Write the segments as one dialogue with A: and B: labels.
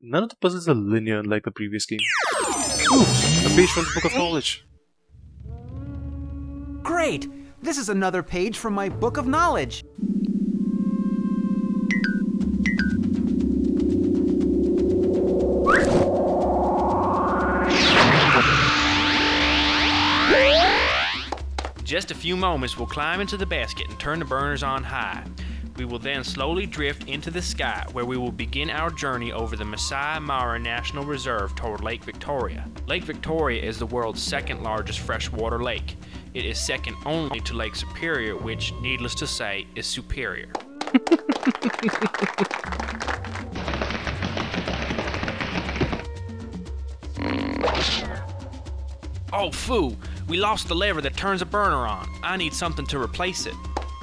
A: None of the puzzles are linear like the previous game. Ooh, a page from the Book of Knowledge.
B: Great! This is another page from my Book of Knowledge.
C: Just a few moments, we'll climb into the basket and turn the burners on high. We will then slowly drift into the sky, where we will begin our journey over the Masai Mara National Reserve toward Lake Victoria. Lake Victoria is the world's second largest freshwater lake. It is second only to Lake Superior, which, needless to say, is superior. Oh, phoo! We lost the lever that turns a burner on. I need something to replace it.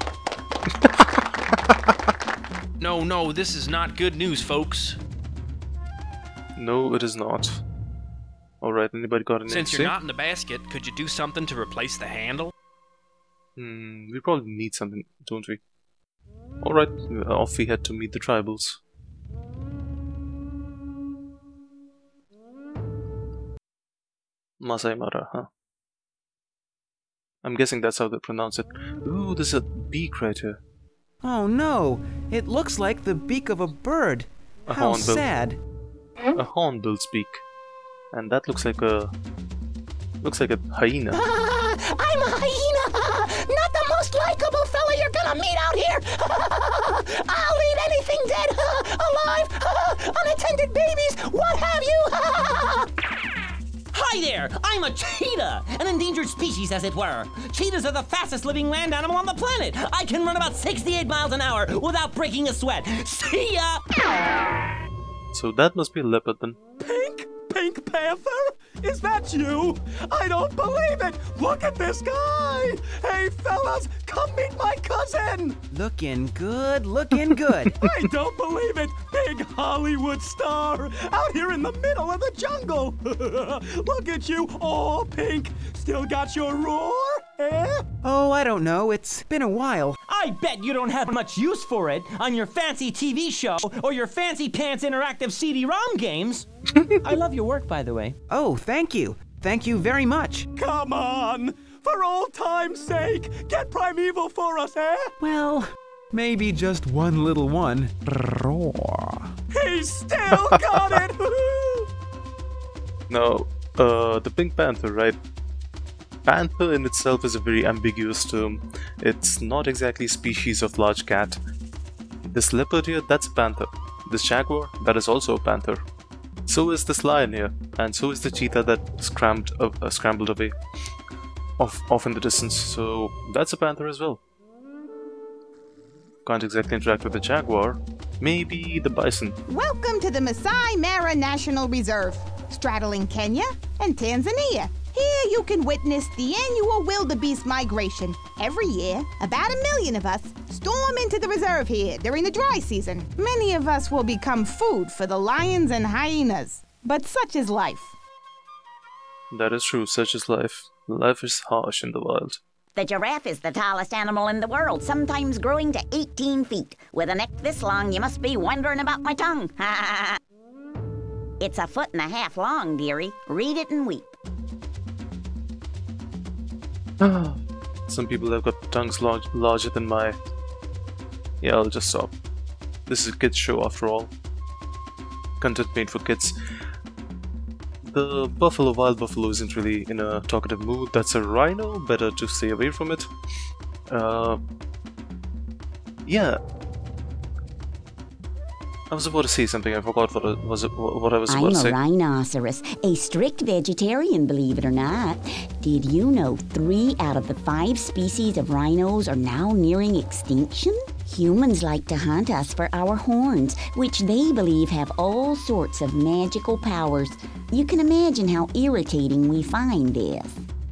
C: No, this is not good news, folks.
A: No, it is not. Alright, anybody got an
C: Since you're not in the basket, could you do something to replace the handle?
A: We probably need something, don't we? Alright, off we head to meet the tribals. Masai Mara, huh? I'm guessing that's how they pronounce it. Ooh, there's a beak right here.
B: Oh no! It looks like the beak of a bird. How sad.
A: A hornbill's beak. And that looks like a hyena.
D: I'm a hyena! Not the most likable fella you're gonna meet out here! I'll eat anything dead, alive, unattended babies, what have you!
E: Hi there! I'm a cheetah! An endangered species, as it were. Cheetahs are the fastest living land animal on the planet. I can run about 68 miles an hour without breaking a sweat. See ya!
A: So that must be a leopard then.
F: Pink Panther? Is that you? I don't believe it! Look at this guy! Hey fellas, come meet my cousin!
B: Looking good, looking good.
F: I don't believe it! Big Hollywood star! Out here in the middle of the jungle! Look at you, all pink! Still got your roar? Eh?
B: Oh, I don't know. It's been a while.
E: I bet you don't have much use for it on your fancy TV show or your fancy pants interactive CD-ROM games. I love your work, by the way.
B: Oh, thank you. Thank you very much.
F: Come on! For old time's sake, get primeval for us, eh?
B: Well, maybe just one little one.
F: He still got it!
A: No, the Pink Panther, right? Panther in itself is a very ambiguous term. It's not exactly a species of large cat. This leopard here, that's a panther. This jaguar, that is also a panther. So is this lion here, and so is the cheetah that scrambled away off in the distance. So that's a panther as well. Can't exactly interact with the jaguar. Maybe the bison.
D: Welcome to the Masai Mara National Reserve, straddling Kenya and Tanzania. Here you can witness the annual wildebeest migration. Every year, about 1 million of us storm into the reserve here during the dry season. Many of us will become food for the lions and hyenas. But such is life.
A: That is true, such is life. Life is harsh in the wild.
G: The giraffe is the tallest animal in the world, sometimes growing to 18 feet. With a neck this long, you must be wondering about my tongue. It's 1.5 feet long, dearie. Read it and weep.
A: Some people have got tongues larger than my... Yeah, I'll just stop. This is a kids show after all. Content made for kids. The wild buffalo isn't really in a talkative mood. That's a rhino, better to stay away from it. Yeah. I was about to say something, I forgot what I was about to say.
G: I'm a rhinoceros, a strict vegetarian, believe it or not. Did you know 3 out of the 5 species of rhinos are now nearing extinction? Humans like to hunt us for our horns, which they believe have all sorts of magical powers. You can imagine how irritating we find this.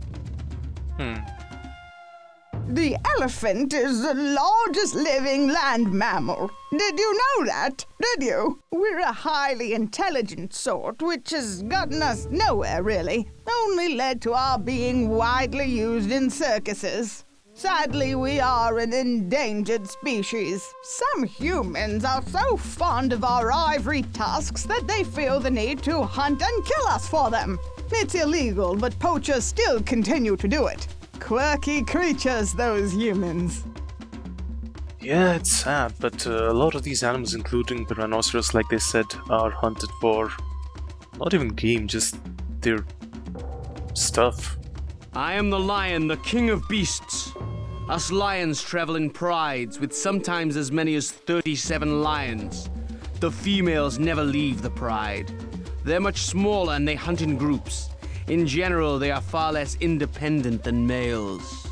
D: The elephant is the largest living land mammal. Did you know that? Did you? We're a highly intelligent sort, which has gotten us nowhere, really. Only led to our being widely used in circuses. Sadly, we are an endangered species. Some humans are so fond of our ivory tusks that they feel the need to hunt and kill us for them. It's illegal, but poachers still continue to do it. Quirky creatures, those humans.
A: Yeah, it's sad, but a lot of these animals, including the rhinoceros, like they said, are hunted for not even game, just their stuff.
H: I am the lion, the king of beasts. Us lions travel in prides, with sometimes as many as 37 lions. The females never leave the pride. They're much smaller and they hunt in groups. In general, they are far less independent than males.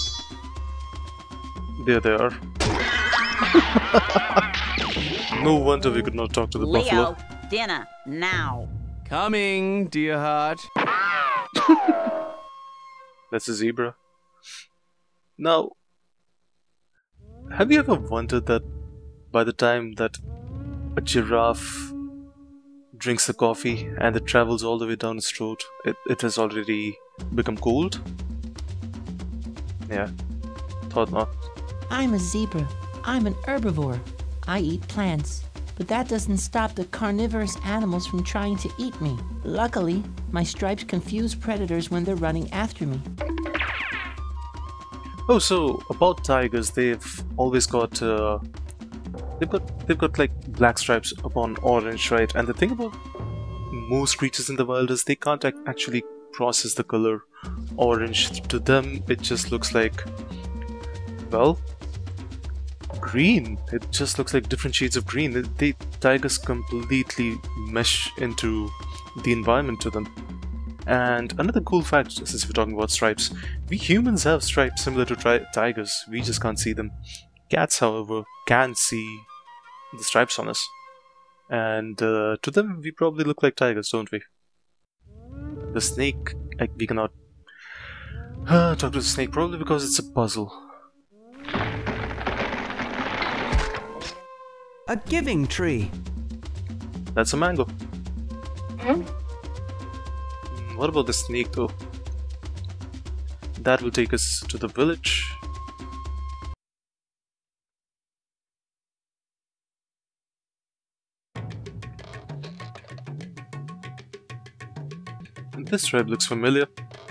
A: There they are. No wonder we could not talk to the
I: Leo,
A: buffalo.
I: dinner, now.
H: Coming, dear heart.
A: That's a zebra. Now, have you ever wondered that by the time that a giraffe drinks the coffee and it travels all the way down its throat, it has already become cold? Yeah, thought not.
J: I'm a zebra. I'm an herbivore. I eat plants. But that doesn't stop the carnivorous animals from trying to eat me. Luckily, my stripes confuse predators when they're running after me.
A: Oh, so about tigers, they've always got they've got like black stripes upon orange, right? And the thing about most creatures in the wild is they can't actually process the color orange. To them, it just looks like, well, green. It just looks like different shades of green. Tigers completely mesh into the environment to them. And another cool fact, since we're talking about stripes, we humans have stripes similar to tigers. We just can't see them. Cats, however, can see the stripes on us. And to them, we probably look like tigers, don't we? The snake, we cannot talk to the snake, probably because it's a puzzle.
B: A giving tree.
A: That's a mango. What about the snake though? That will take us to the village. And this tribe looks familiar.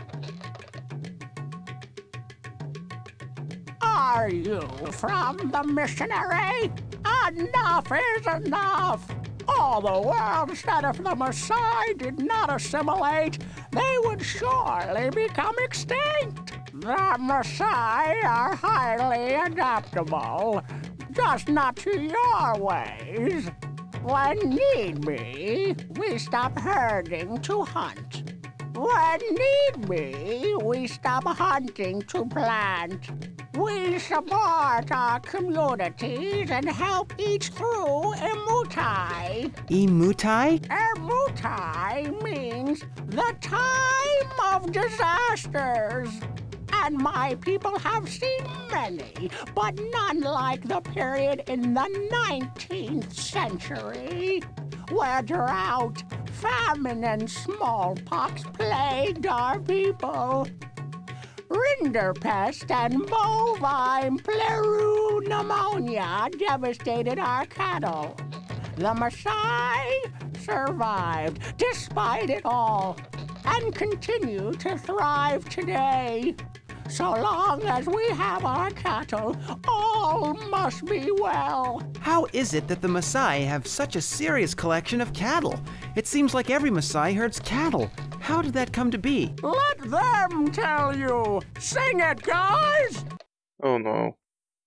K: Are you from the missionary? Enough is enough! All the world said if the Masai did not assimilate, they would surely become extinct. The Masai are highly adaptable, just not to your ways. When need be, we stop herding to hunt. When need be, we stop hunting to plant. We support our communities and help each through Emutai.
B: Emutai?
K: Emutai means the time of disasters. And my people have seen many, but none like the period in the 19th century, where drought, famine, and smallpox plagued our people. Rinderpest and bovine pleuro pneumonia devastated our cattle. The Masai survived despite it all and continue to thrive today. So long as we have our cattle, all must be well.
B: How is it that the Masai have such a serious collection of cattle? It seems like every Masai herds cattle. How did that come to be?
K: Let them tell you. Sing it, guys!
A: Oh no.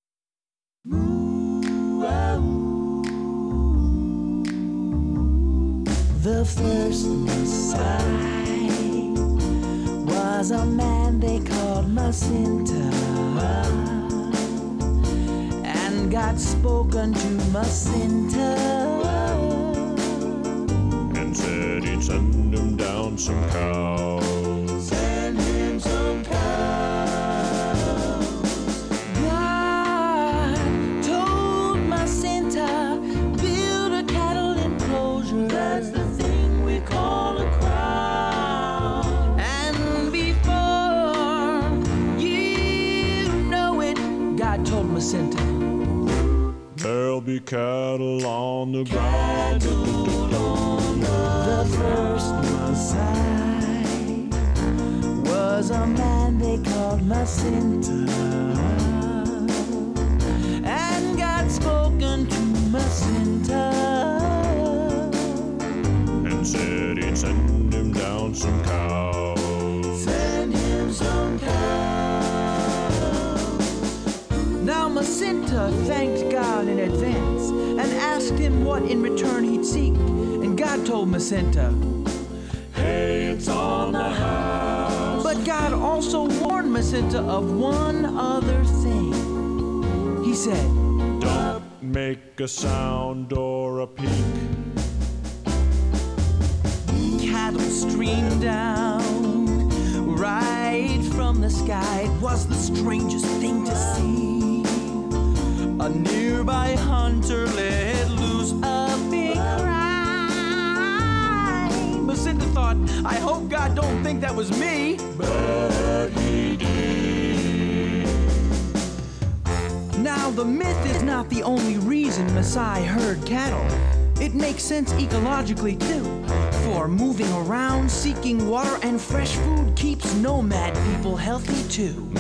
J: The first Masai was a man they called Masinta, and God spoken to Masinta
L: and said he'd send him down some cows.
J: Send him some cows. God told Masinta, build a cattle enclosure. That's the thing we call a crowd. And before you know
L: there'll be cattle on the ground.
I: The first Masai was a man they called Masinta, and God spoken to Masinta
L: And said he'd send him down some cows.
I: Send him some cows. Now Masinta thanked God in advance and asked him what in return he'd seek. And God told Masinta,
L: Hey, it's on the house.
I: but God also warned Masinta of one other thing. He said,
L: Don't make a sound or a peep.
I: cattle streamed down right from the sky. It was the strangest thing to see. A nearby hunter let loose a big cry. Masinta thought, I hope God don't think that was me.
L: But he did.
I: Now, the myth is not the only reason Masai herd cattle. It makes sense ecologically, too. For moving around, seeking water and fresh food keeps nomad people healthy, too.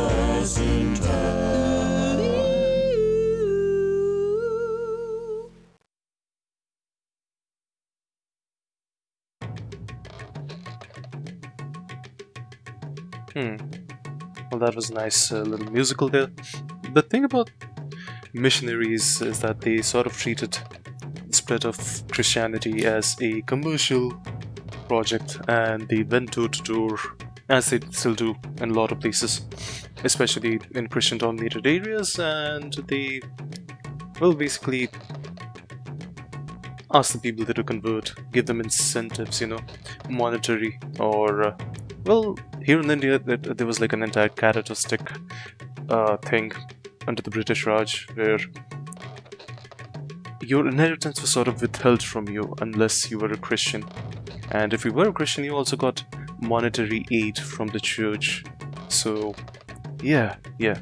A: Well, that was a nice little musical there. The thing about missionaries is that they sort of treated the spread of Christianity as a commercial project, and they went door to door, as they still do in a lot of places, especially in Christian dominated areas, and they, well, basically ask the people there to convert, give them incentives, you know, monetary, or well, here in India there was like an entire carrot or stick thing under the British Raj, where your inheritance was sort of withheld from you unless you were a Christian, and if you were a Christian you also got monetary aid from the church. So yeah,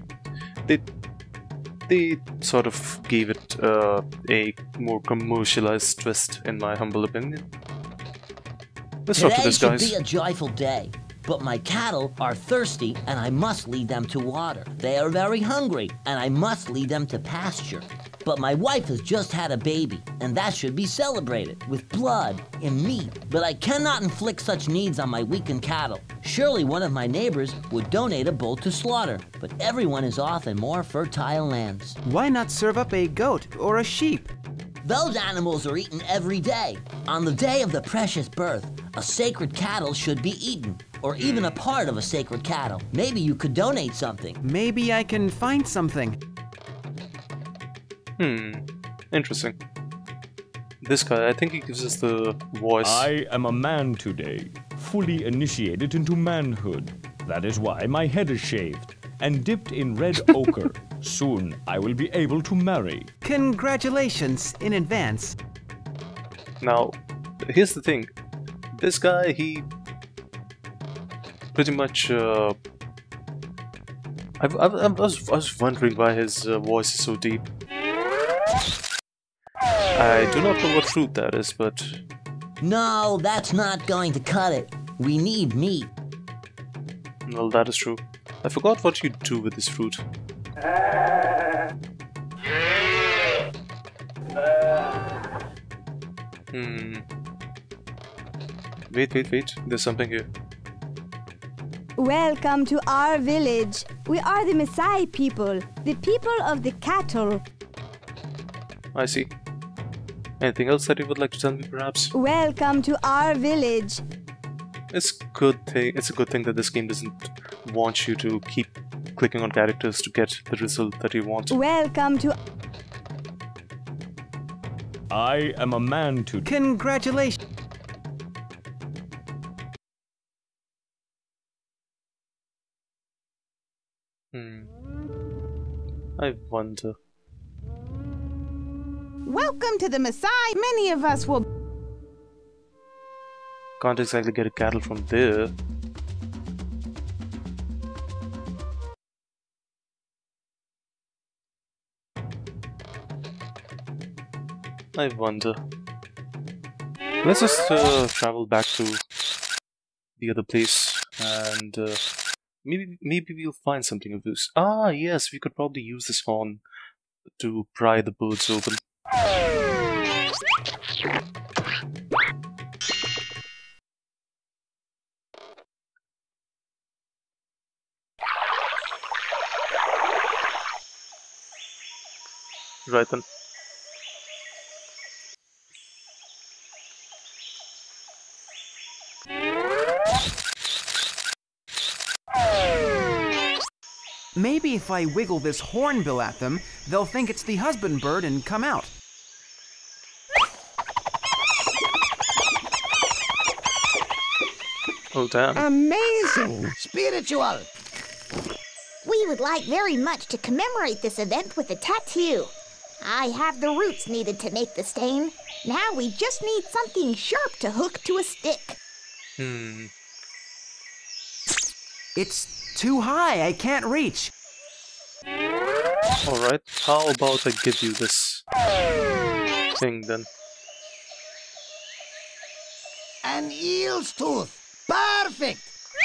A: they sort of gave it a more commercialized twist, in my humble opinion. Let's talk to this, guys.
E: Today should be a joyful day, but my cattle are thirsty and I must lead them to water. They are very hungry and I must lead them to pasture. But my wife has just had a baby, and that should be celebrated with blood and meat. But I cannot inflict such needs on my weakened cattle. Surely one of my neighbors would donate a bull to slaughter, but everyone is off in more fertile lands.
B: Why not serve up a goat or a sheep?
E: Those animals are eaten every day. On the day of the precious birth, a sacred cattle should be eaten, or even a part of a sacred cattle. Maybe you could donate something.
B: Maybe I can find something.
A: Interesting. This guy, I think he gives us the voice.
L: I am a man today, fully initiated into manhood. That is why my head is shaved and dipped in red ochre. Soon I will be able to marry.
B: Congratulations in advance.
A: Now, here's the thing. This guy, he pretty much I was wondering why his voice is so deep. I do not know what fruit that is, but...
E: No, that's not going to cut it. We need meat.
A: Well, that is true. I forgot what you do with this fruit. Wait. There's something here.
M: Welcome to our village. We are the Masai people, the people of the cattle.
A: I see. Anything else that you would like to tell me, perhaps?
M: Welcome to our village.
A: It's a good thing that this game doesn't want you to keep clicking on characters to get the result that you want.
M: Welcome to...
L: I am a man today.
B: Congratulations.
A: I wonder.
D: Welcome to the Masai. Many of us will...
A: Can't exactly get a cattle from there. I wonder. Let's just travel back to the other place and maybe we'll find something of this. Ah, yes, we could probably use this horn to pry the birds open. Right then.
B: Maybe if I wiggle this hornbill at them, they'll think it's the husband bird and come out.
A: Oh, damn.
K: Amazing! Spiritual!
N: We would like very much to commemorate this event with a tattoo. I have the roots needed to make the stain. Now we just need something sharp to hook to a stick.
B: It's too high, I can't reach.
A: Alright, how about I give you this thing then?
K: An eel's tooth! Perfect!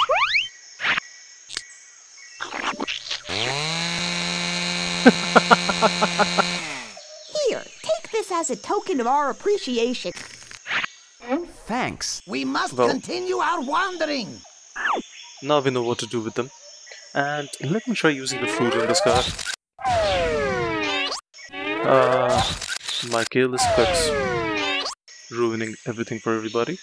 N: Here, take this as a token of our appreciation.
B: Thanks.
K: We must
A: Well,
K: continue our wandering!
A: now we know what to do with them. And let me try using the fruit in this guy. My careless clicks. Ruining everything for everybody.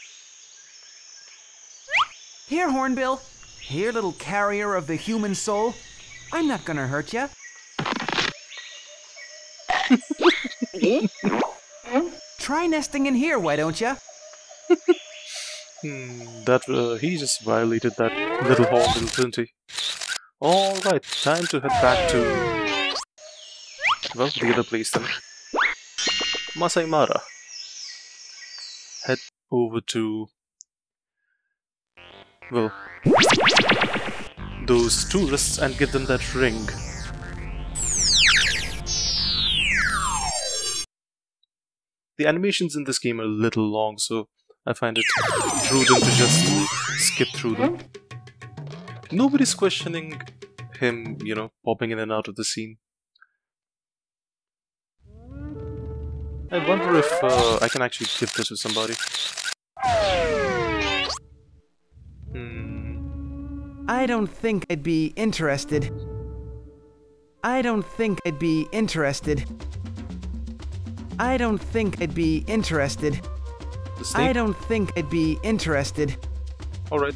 B: Here, Hornbill. Here, little carrier of the human soul. I'm not gonna hurt ya. Try nesting in here, why don't ya?
A: He just violated that little hornbill, didn't he? Alright, time to head back to... well, the other place then. Masai Mara. Head over to... well... those tourists and give them that ring. The animations in this game are a little long, so I find it prudent to just skip through them. Nobody's questioning him, you know, popping in and out of the scene. I wonder if I can actually give this to somebody.
B: I don't think I'd be interested. I don't think I'd be interested. I don't think I'd be interested. I don't think I'd be interested.
A: Alright.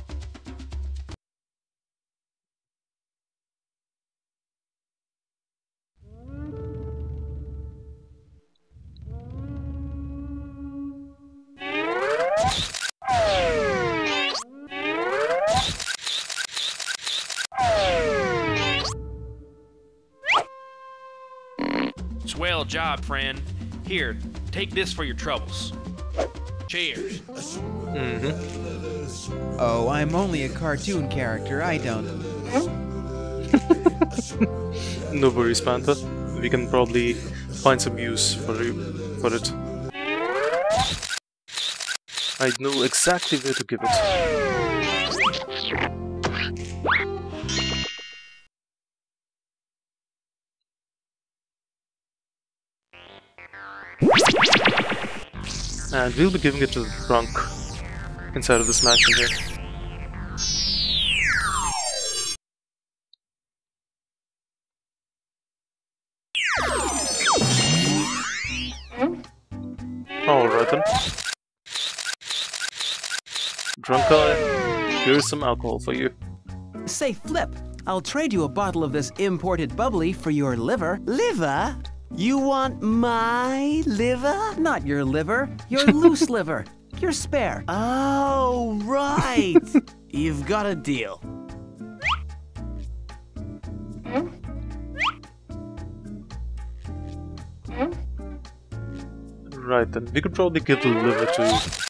C: Swell job, friend. Here, take this for your troubles. Cheers.
B: Oh, I'm only a cartoon character, I don't...
A: No worries, Panther. We can probably find some use for it. I know exactly where to give it. And we'll be giving it to the trunk inside of this mansion here. Alright then. Drunk guy, here's some alcohol for you.
B: Say, Flip, I'll trade you a bottle of this imported bubbly for your liver. Liver? You want my liver? Not your liver, your loose liver. Your spare.
F: Oh, right! You've got a deal.
A: Right then, we could probably give the liver to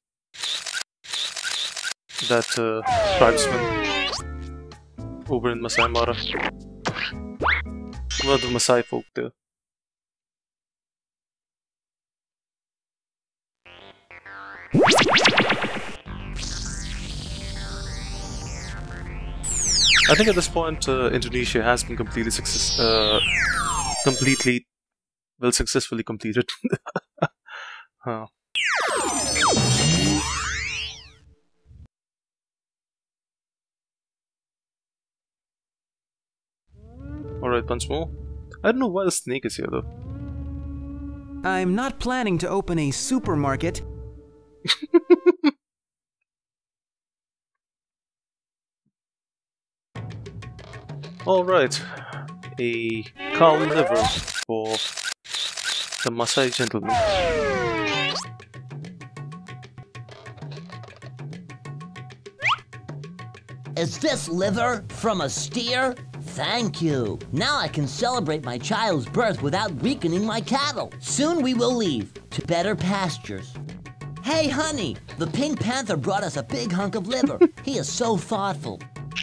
A: that tribesman over in Masai Mara. Well, the Masai folk there. I think at this point, Indonesia has been successfully completed. Huh. Alright, once more. I don't know why the snake is here though.
B: I'm not planning to open a supermarket.
A: Alright, a cow liver for the Masai gentleman.
E: Is this liver from a steer? Thank you. Now I can celebrate my child's birth without weakening my cattle. Soon we will leave to better pastures. Hey, honey, the Pink Panther brought us a big hunk of liver. He is so thoughtful.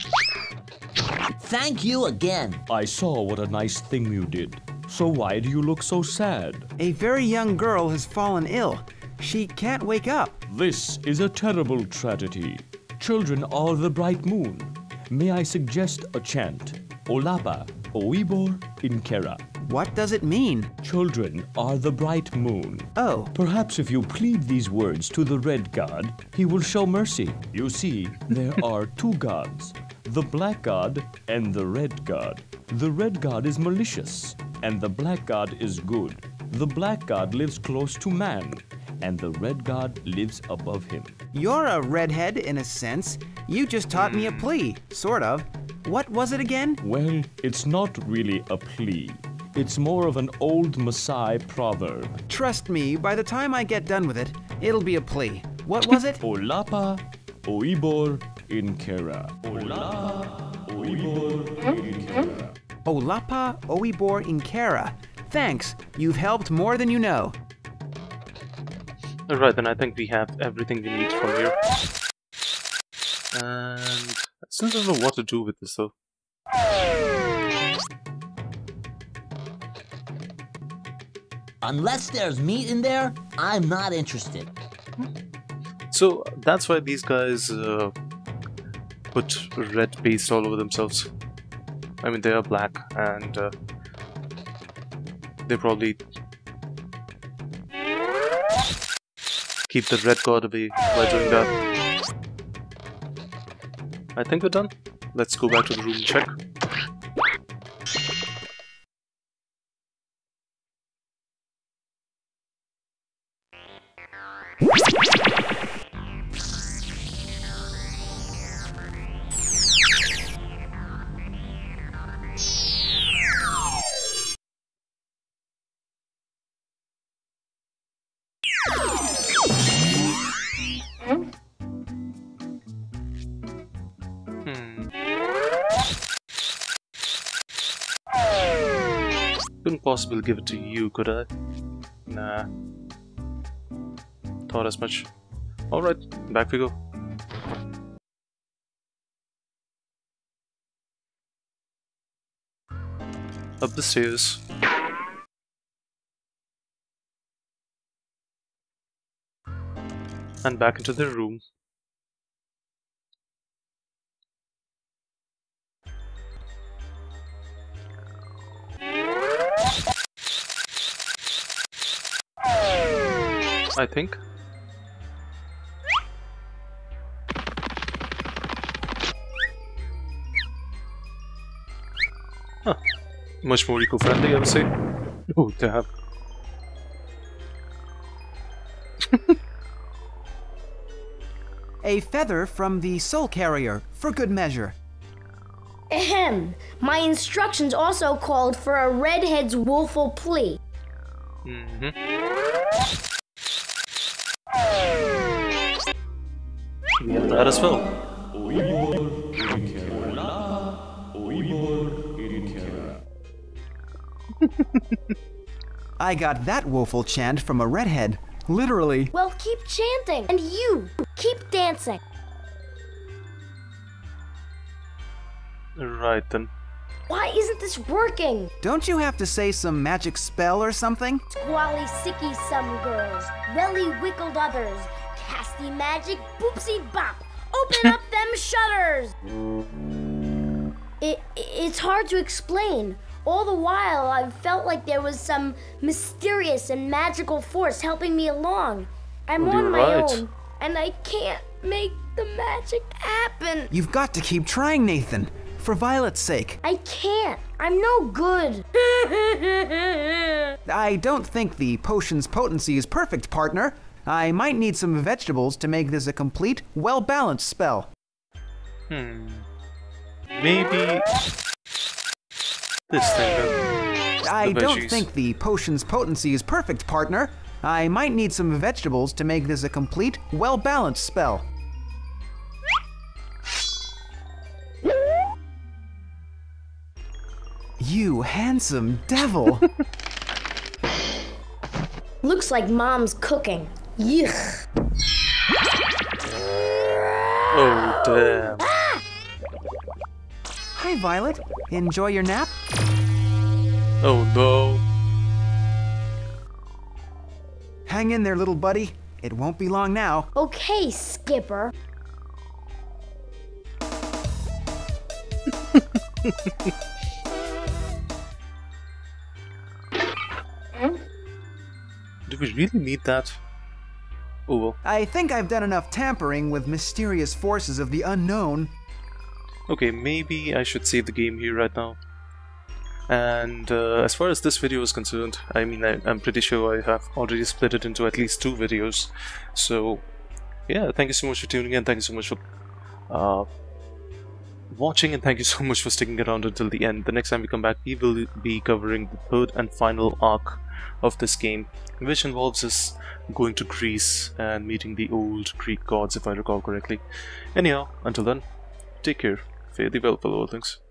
E: Thank you again.
L: I saw what a nice thing you did. So why do you look so sad?
B: A very young girl has fallen ill. She can't wake up.
L: This is a terrible tragedy. Children are the bright moon. May I suggest a chant? Olapa, Oibor, Inkera.
B: What does it mean?
L: Children are the bright moon.
B: Oh.
L: Perhaps if you plead these words to the red god, he will show mercy. You see, there are two gods, the black god and the red god. The red god is malicious, and the black god is good. The black god lives close to man, and the red god lives above him.
B: You're a redhead in a sense. You just taught me a plea, sort of. What was it again?
L: Well, it's not really a plea. It's more of an old Masai proverb.
B: Trust me, by the time I get done with it, it'll be a plea. What was it?
L: Olapa, Oibor, Inkera. Olapa, Oibor, Inkera.
B: Olapa, Oibor, Inkera. Thanks, you've helped more than you know.
A: Alright, then I think we have everything we need from here. And I still don't know what to do with this though.
E: Unless there's meat in there, I'm not interested.
A: So that's why these guys put red paste all over themselves. I mean, they are black and they probably keep the red god away by doing that. I think we're done. Let's go back to the room and check. Couldn't possibly give it to you, could I? Nah. Thought as much. Alright, back we go. Up the stairs. And back into the room. I think. Huh. Much more eco-friendly, I would say. Oh, damn.
B: A feather from the soul carrier, for good measure.
O: Ahem. My instructions also called for a redhead's woeful plea.
A: We have that as well.
B: I got that woeful chant from a redhead. Literally.
O: Well, keep chanting. And you, keep dancing.
A: Right then.
O: Why isn't this working?
B: Don't you have to say some magic spell or something?
O: Squally sicky some girls, welly wickled others, Casty magic boopsie bop! Open up them shutters! It's hard to explain. All the while, I've felt like there was some mysterious and magical force helping me along. I'm on my own, and I can't make the magic happen.
B: You've got to keep trying, Nathan. For Violet's sake.
O: I can't. I'm no good.
B: I don't think the potion's potency is perfect, partner. I might need some vegetables to make this a complete, well-balanced spell.
A: Maybe this thing then.
B: I don't think the potion's potency is perfect, partner. I might need some vegetables to make this a complete, well-balanced spell. You handsome devil!
O: Looks like Mom's cooking. Yuck.
A: Oh, damn.
B: Hi, Violet. Enjoy your nap?
A: Oh, no.
B: Hang in there, little buddy. It won't be long now.
O: Okay, Skipper.
A: Do we really need that? Oh well.
B: I think I've done enough tampering with mysterious forces of the unknown.
A: Okay, maybe I should save the game here right now. And as far as this video is concerned, I mean, I'm pretty sure I have already split it into at least 2 videos. So, yeah, thank you so much for tuning in. Thank you so much for watching, and thank you so much for sticking around until the end. The next time we come back, we will be covering the 3rd and final arc of this game, which involves us going to Greece and meeting the old Greek gods, if I recall correctly. Anyhow, until then, take care. Fare thee well, fellow Earthlings.